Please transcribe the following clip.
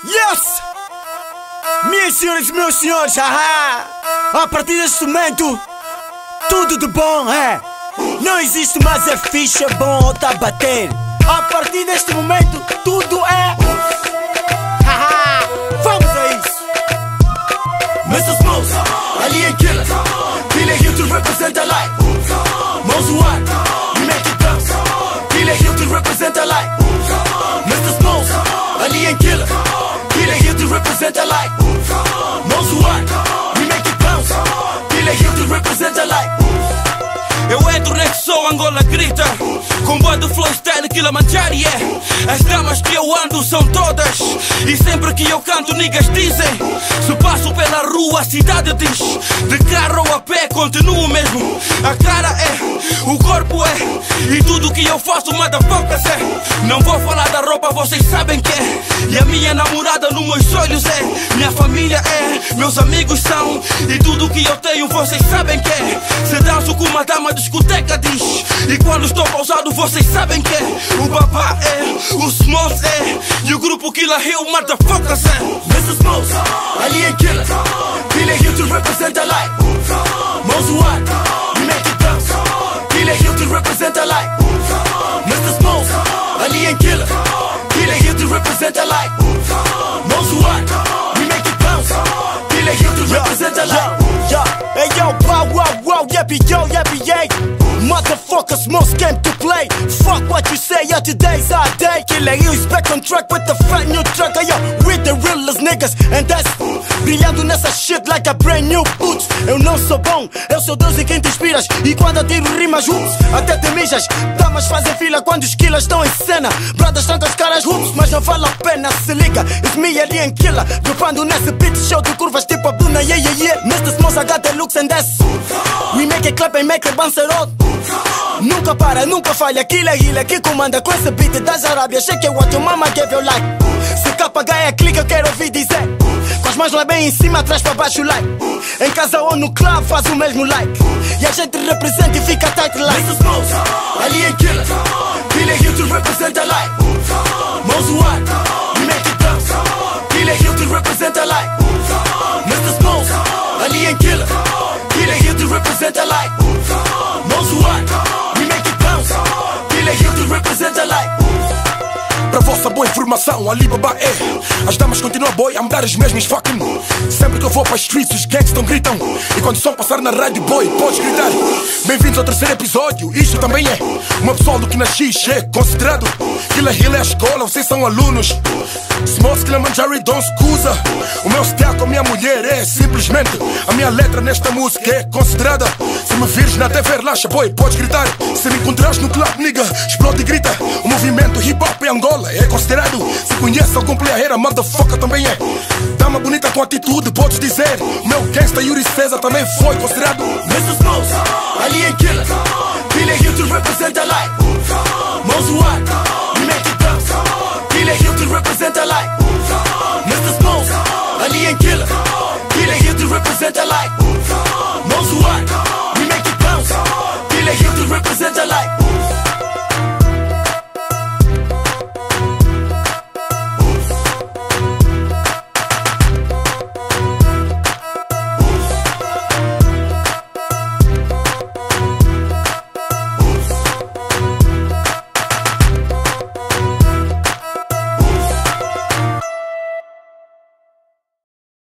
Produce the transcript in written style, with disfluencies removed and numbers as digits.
Yes! Minhas senhoras e meus senhores, a partir deste momento, tudo de bom é. Não existe mais é ficha bom ou tá a bater. A partir deste momento, tudo é. Vamos a isso. Mr. Smokes, Alien Killer, Killer here to represent a light. Most one, we make it bounce. Killer here to represent a light. Mr. Smokes, Alien Killer, Killer here to represent a light. Most one, we make it bounce. Killer here to represent a light. Eu entro nesse som, Angola grita. Com boa do flow style Kilimanjaro, yeah. As damas que eu ando são todas. E sempre que eu canto, niggas dizem. Se passo pela rua, a cidade diz. De carro ou a pé, continuo mesmo. A cara é, o corpo é. E tudo que eu faço, motherfuckers é. Não vou falar da roupa, vocês sabem que é. E a minha namorada nos meus olhos é. Minha família é, meus amigos são. E tudo que eu tenho, vocês sabem que é. Se danço com uma dama, discoteca diz. E quando estou pausado, vocês sabem que é. O babá é, o Smokes é. E o grupo Killer Hill, motherfuckers é. Mr. Smokes, Alien Killer, Killer here to represent a light. Most one, we make it bounce. Killer here to represent a light. Mr. Smokes, Alien Killer, Killer here to represent a light. Most one, we make it bounce. Killer here to represent a light. Hey yo, wow, wow, wow, yappy yo, yappy yay. Motherfuckers, most came to play. Fuck what you say, yeah, today's our day. Killer Hill is back on track with the fat new track. Hey yo, with the realest niggas, and that's brilhando nessa shit like a brand new boots. Eu não sou bom, eu sou Deus e quem te inspiras. E quando eu tiro rimas, ups, até te mijas. Damas fazem fila quando os killers estão em cena. Brothers trancam os caras, ups, mas não vale a pena. Se liga, it's me, Alien Killer. Dropando nesse beat, show de curvas tipo a Bruna, yeah, yeah, yeah. Mr. Smokes, I got the looks and that's. We make it clap and make it bounce it all. Nunca para, nunca falha, Killer Hill aqui comanda com esse beat das Arábias. Check what your mama gave you like. Se KH clica, eu quero ouvir dizer. Com as mãos lá bem em cima, atrás para baixo like. Em casa ou no club faz o mesmo like. E a gente representa e fica tight like. Mr. Smokes, Alien Killer, Killer here to represent a light. Most one, we make it bounce. Killer here to represent a light. Mr. Smokes, Alien Killer, Killer here to represent a light. Most one, we make it bounce. Killer here to represent a light. Para vossa boa informação, Alibaba é. As damas continuam boy a me dar as mesmas fucking. Sempre que eu vou para as streets, os gangsters gritam. E quando o som passar na rádio, boy, podes gritar. Bem-vindos ao terceiro episódio, isto também é uma pessoa do que nasci, é considerado. Killer Hill é a escola, vocês são alunos. Smokes, Kilimanjaro, don't scusa. O meu style com a minha mulher é simplesmente. A minha letra nesta música é considerada. Se me vires na TV, relaxa, boy, podes gritar. Se me encontrares no club, nigga, explode e grita. O movimento hip-hop em Angola é considerado. Se conhece algum player, a motherfucker também é. Dama bonita com atitude, podes dizer. O meu gangsta Yuri César também foi considerado. Mr. Smokes, Alien Killer, Killer here to represent a light. Most one, we make it bounce. Killer here to represent a light. Mr. Smokes, Alien Killer, Killer here to represent a light.